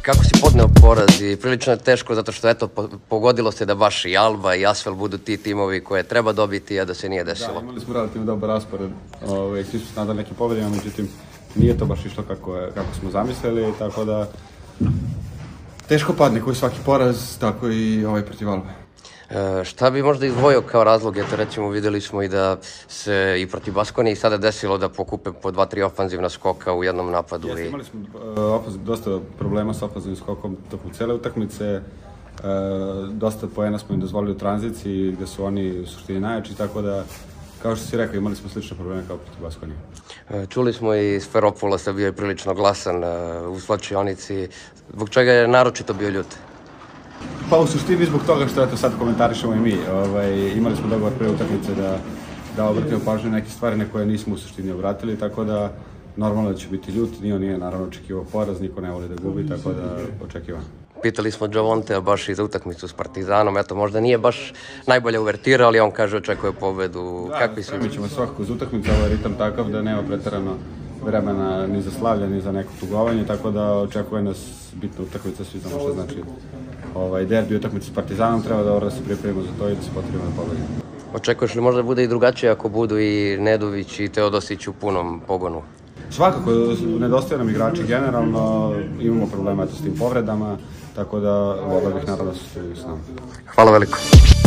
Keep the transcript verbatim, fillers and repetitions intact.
Kako si podneo poraz i prilično je teško zato što eto pogodilo se da baš i Alba i Asvel budu ti timovi koje treba dobiti, a da se nije desilo. Da, imali smo relativno dobar raspored, svi su se nadali nekim pobedima, međutim nije to baš išlo kako smo zamislili, tako da teško padne koji svaki poraz, tako i ovaj protiv Albe. Šta bi možda izdvojio kao razlog? Eto recimo videli smo i da se i protiv Baskonije sada desilo da pokupe po dva, tri ofanzivna skoka u jednom napadu. Jeste, imali smo dosta problema sa ofanzivnim skokom tokom cele utakmice, dosta poena smo im dozvolili u tranziciji gde su oni u suštini najjači, tako da kao što si rekao imali smo slične probleme kao protiv Baskonije. Čuli smo i Sferopulosa, bio je prilično glasan u slačionici, zbog čega je naročito bio ljut? Pa u suštini zbog toga što eto sad komentarišemo i mi, imali smo dogovor pre utakmice da obratimo pažnju na neke stvari na koje nismo u suštini obratili, tako da normalno da će biti ljut, nije on nije naravno očekivao poraz, niko ne voli da gubi, tako da očekivan. Pitali smo Javontea baš i za utakmicu s Partizanom, eto možda nije baš najbolja uvertira, ali on kaže očekuje pobedu. Da, spremit ćemo svakako za utakmicu, ovaj ritam takav da nema preterano vremena ni za slavlje, ni za neko tugovanje, tako da očekuje nas bitna utakmica, svi znamo što znači derbi utakmica s Partizanom, treba da se pripremimo za to i da se potrebimo da pobedimo. Očekuješ li možda bude i drugačije ako budu i Nedović i Teodosić u punom pogonu? Svakako, nedostaje nam igrači generalno, imamo problema s tim povredama, tako da volio bih naravno da su s nama. Hvala veliko.